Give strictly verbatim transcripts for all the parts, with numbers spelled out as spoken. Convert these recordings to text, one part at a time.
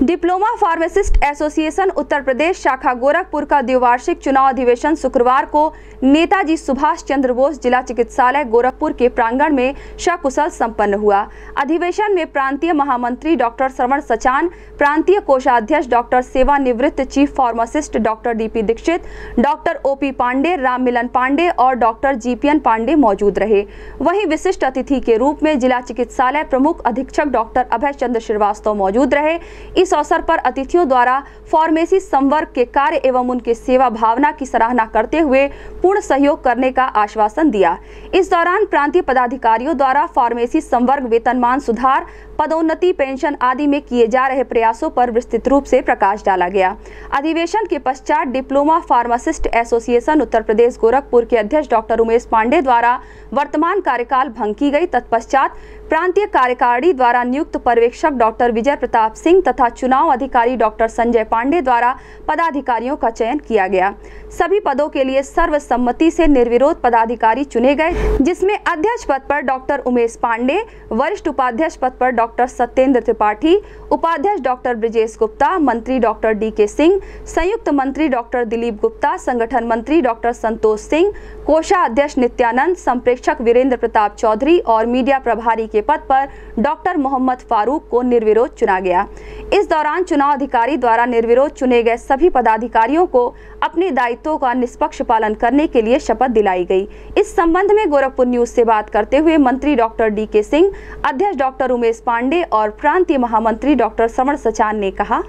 Diploma pharmacist association Uttar Pradesh शाखा गोरखपुर का द्विवार्षिक चुनाव अधिवेशन शुक्रवार को नेताजी सुभाष चंद्र बोस जिला चिकित्सालय गोरखपुर के प्रांगण में सकुशल संपन्न हुआ। अधिवेशन में प्रांतीय महामंत्री डॉक्टर श्रवण सचान, प्रांतीय कोषाध्यक्ष डॉक्टर सेवानिवृत्त chief pharmacist doctor DP Dikshit, doctor OP Pandey, Ram Milan Pandey और डॉक्टर जीपीएन पांडे मौजूद रहे। वहीं विशिष्ट अतिथि के रूप में जिला चिकित्सालय प्रमुख अधीक्षक डॉक्टर अभय चंद्र श्रीवास्तव मौजूद रहे। इस अवसर पर अतिथियों द्वारा फार्मेसी संवर्ग के कार्य एवं उनके सेवा भावना की सराहना करते हुए पूर्ण सहयोग करने का आश्वासन दिया। इस दौरान प्रांतीय पदाधिकारियों द्वारा फार्मेसी संवर्ग वेतनमान सुधार, पदोन्नति, पेंशन आदि में किए जा रहे प्रयासों पर विस्तृत रूप से प्रकाश डाला गया। अधिवेशन के पश्चात diploma pharmacist association Uttar Pradesh Gorakhpur के अध्यक्ष डॉक्टर उमेश पांडे द्वारा वर्तमान कार्यकाल भंग की गई। तत्पश्चात प्रांतीय कार्यकारिणी द्वारा नियुक्त पर्यवेक्षक डॉक्टर विजय प्रताप सिंह तथा चुनाव अधिकारी डॉक्टर संजय पांडे द्वारा पदाधिकारियों का चयन किया गया। सभी पदों के लिए सर्वसम्मति से निर्विरोध पदाधिकारी चुने गए, जिसमें अध्यक्ष पद पर डॉक्टर उमेश पांडे, वरिष्ठ उपाध्यक्ष पद पर डॉक्टर सत्येंद्र त्रिपाठी, उपाध्यक्ष डॉक्टर ब्रजेश गुप्ता, मंत्री डॉक्टर डी के सिंह, संयुक्त मंत्री डॉक्टर दिलीप गुप्ता, संगठन मंत्री डॉक्टर संतोष सिंह, कोषाध्यक्ष नित्यानंद, संप्रेक्षक वीरेंद्र प्रताप चौधरी और मीडिया प्रभारी के पद पर डॉक्टर मोहम्मद फारूक को निर्विरोध चुना गया। इस दौरान चुनाव अधिकारी द्वारा निर्विरोध चुने गए सभी पदाधिकारियों को अपने दायित्वों का निष्पक्ष पालन करने के लिए शपथ दिलाई गई। इस संबंध में गोरखपुर न्यूज से बात करते हुए मंत्री डॉक्टर डी के सिंह, अध्यक्ष डॉक्टर उमेश पांडे और प्रांतीय महामंत्री डॉक्टर श्रवण सचान ने कहा,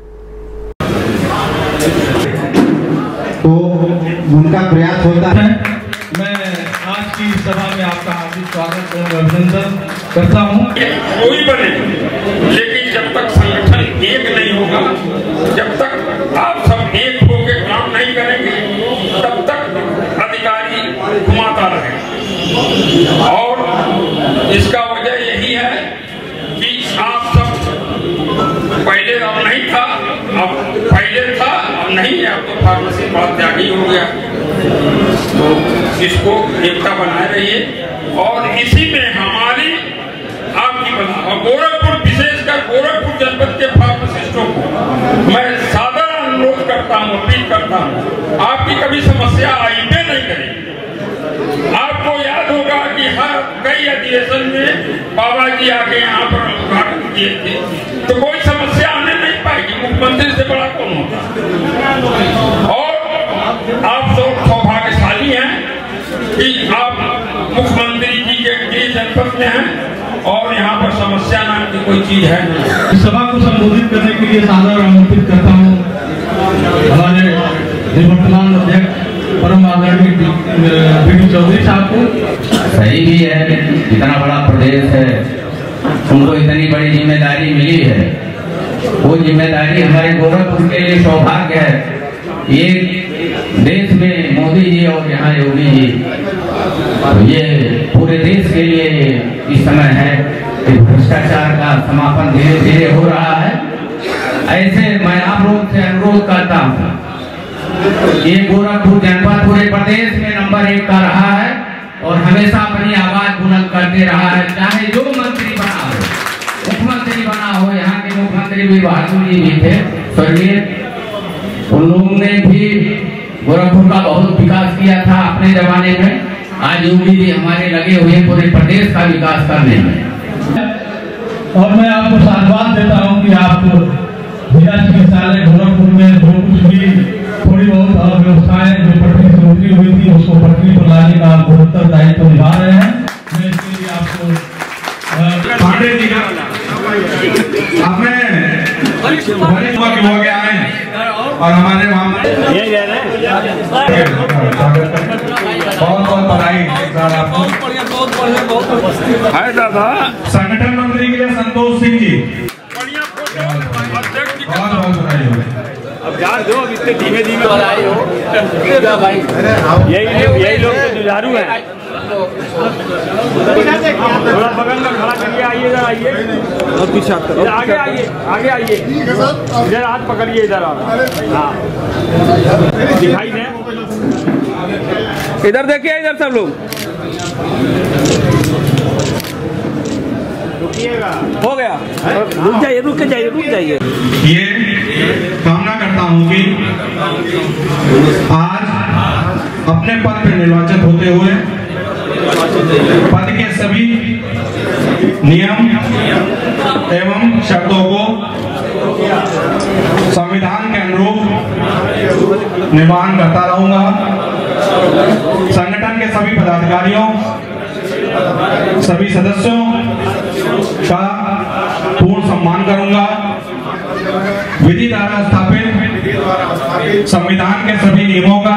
तो उनका प्रयास होता है। मैं आज की सभा में आपका हार्दिक स्वागत और अभिनंदन करता हूँ। कोई बने, लेकिन जब तक संगठन एक नहीं होगा, जब तक आप सब एक होकर काम नहीं करेंगे, तब तक अधिकारी घुमाता रहेगा। और इसका वजह यही है कि आप सब पहले अब नहीं था, अब पहले था, अब नहीं है, अब तो फार्मेसी बहुत त्यागी हो गया। तो इसको एकता बनाए रहिए और इसी में हमारी आपकी और गोरखपुर, विशेषकर गोरखपुर जनपद के फार्मासिस्टों को मैं सादर अनुरोध करता हूँ, अपील करता हूँ, आपकी कभी समस्या आईबे नहीं करेगी। आपको याद होगा कि हर कई अधिवेशन में बाबा जी आके यहाँ पर उद्घाटन किए थे, तो कोई समस्या आने नहीं पाएगी। मुख्यमंत्री से बड़ा कौन होता। और आप तो सौभाग्यशाली हैं कि आप मुख्यमंत्री जी के जनपद में हैं और यहाँ पर समस्या नाम की कोई चीज है। इस सभा को संबोधित करने के लिए सादर आमंत्रित करता हूँ हमारे निवर्तमान अध्यक्ष परम आदरणीय डी चौधरी साहब को। सही भी है, इतना बड़ा प्रदेश है, उनको इतनी बड़ी जिम्मेदारी मिली है। वो जिम्मेदारी हमारे गोरखपुर के लिए सौभाग्य है। ये देश में मोदी जी और यहाँ योगी जी, तो ये पूरे देश के लिए इस समय है कि भ्रष्टाचार का समापन धीरे धीरे हो रहा है। ऐसे मैं आप लोग से अनुरोध करता हूँ, ये गोरखपुर जनपद पूरे प्रदेश में नंबर एक का रहा है और हमेशा अपनी आवाज बुलंद करते रहा है, चाहे जो मंत्री बना हो, मुख्यमंत्री बना हो। यहाँ के मुख्यमंत्री भी बहादुर जी भी थे स्वर्गीय, उन लोगों ने भी गोरखपुर का बहुत विकास किया था अपने जमाने में। आज योगी जी हमारे लगे हुए पूरे प्रदेश का विकास करने में। और मैं आपको साधुवाद देता हूँ कि आप जिला चिकित्सालय गोरखपुर में जो कुछ भी थोड़ी बहुत व्यवस्थाएं जो पटरी से उठी हुई थी, उसको पटरी पर लाने का आप गुरुतर दायित्व निभा रहे हैं। मैं इसके लिए आपको पांडे जी का आपने हो गया है और हमारे वहाँ बहुत बहुत बधाई आपको। है दादा संगठन मंत्री के लिए संतोष सिंह जी, बहुत बहुत बधाई हो। अब यार दो, अब इतने धीमे धीमे बधाई हो। यही लोग यही लोग तो जुझारू हैं। थोड़ा बगल में खड़ा करिए, आइए इधर आइए और पीछे आगे आइए, आगे आइए, इधर हाथ पकड़िए, इधर आओ। हाँ दिखाई दे, इधर देखिए, इधर सब लोग रुकिएगा। हो गया, रुक जाइए, रुक जाइए, रुक जाइए। ये कामना करता हूं कि आज अपने पद पर निर्वाचित होते हुए पद के सभी नियम एवं शर्तों को संविधान के अनुरूप निर्वहन करता रहूंगा। संगठन के सभी पदाधिकारियों, सभी सदस्यों का पूर्ण सम्मान करूंगा। विधि द्वारा स्थापित संविधान के सभी नियमों का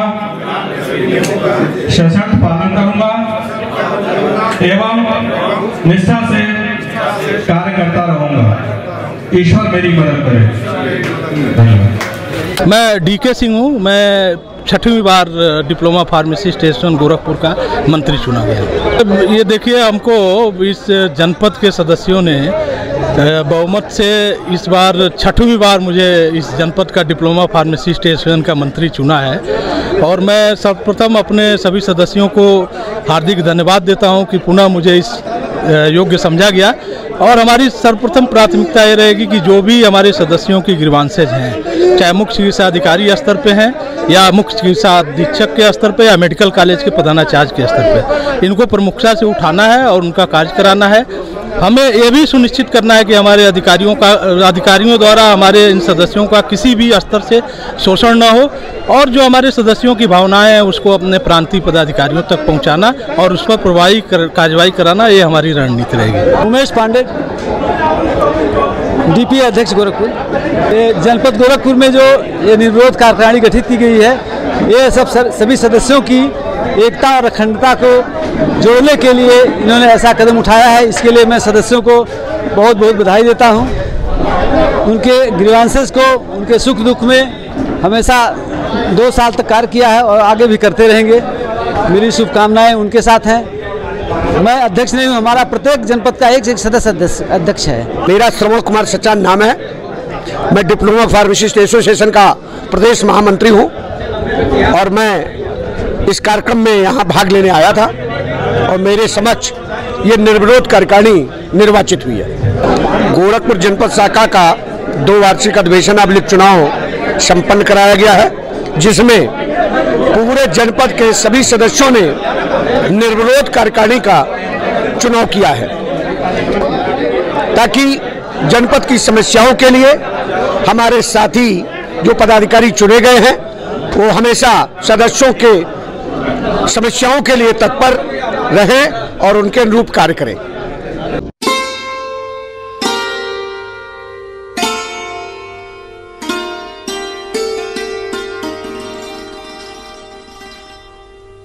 सशक्त पालन करूंगा एवं निष्ठा से कार्य करता रहूंगा। ईश्वर मेरी मदद करे। धन्यवाद। मैं डी के सिंह हूँ। मैं छठवीं बार डिप्लोमा फार्मेसी स्टेशन गोरखपुर का मंत्री चुना गया। ये देखिए, हमको इस जनपद के सदस्यों ने बहुमत से इस बार छठवीं बार मुझे इस जनपद का डिप्लोमा फार्मेसी स्टेशन का मंत्री चुना है और मैं सर्वप्रथम अपने सभी सदस्यों को हार्दिक धन्यवाद देता हूं कि पुनः मुझे इस योग्य समझा गया। और हमारी सर्वप्रथम प्राथमिकता ये रहेगी कि जो भी हमारे सदस्यों की ग्रीवांसेज हैं, चाहे मुख्य चिकित्सा अधिकारी स्तर पे हैं या मुख्य चिकित्सा अधीक्षक के स्तर पे या मेडिकल कॉलेज के प्रधानाचार्य के स्तर पे, इनको प्रमुखता से उठाना है और उनका कार्य कराना है। हमें ये भी सुनिश्चित करना है कि हमारे अधिकारियों का अधिकारियों द्वारा हमारे इन सदस्यों का किसी भी स्तर से शोषण न हो और जो हमारे सदस्यों की भावनाएं हैं उसको अपने प्रांतीय पदाधिकारियों तक पहुंचाना और उस पर प्रभावी कर, कार्रवाई कराना, ये हमारी रणनीति रहेगी। उमेश पांडे, डीपी अध्यक्ष गोरखपुर। जनपद गोरखपुर में जो ये निर्विरोध कार्यकारिणी गठित की गई है, ये सब सर, सभी सदस्यों की एकता और अखंडता को जोड़ने के लिए इन्होंने ऐसा कदम उठाया है। इसके लिए मैं सदस्यों को बहुत बहुत बधाई देता हूं। उनके ग्रीवांसेस को, उनके सुख दुख में हमेशा दो साल तक कार्य किया है और आगे भी करते रहेंगे। मेरी शुभकामनाएं उनके साथ हैं। मैं अध्यक्ष नहीं हूं, हमारा प्रत्येक जनपद का एक एक सदस्य अध्यक्ष है। मेरा श्रवण कुमार सच्चान नाम है। मैं डिप्लोमा फार्मासिस्ट एसोसिएशन का प्रदेश महामंत्री हूं और मैं इस कार्यक्रम में यहाँ भाग लेने आया था और मेरे समक्ष ये निर्विरोध कार्यकारिणी निर्वाचित हुई है। गोरखपुर जनपद शाखा का दो वार्षिक अधिवेशन अभिलिख चुनाव संपन्न कराया गया है, जिसमें पूरे जनपद के सभी सदस्यों ने निर्विरोध कार्यकारिणी का चुनाव किया है ताकि जनपद की समस्याओं के लिए हमारे साथी जो पदाधिकारी चुने गए हैं वो हमेशा सदस्यों के समस्याओं के लिए तत्पर रहें और उनके अनुरूप कार्य करें।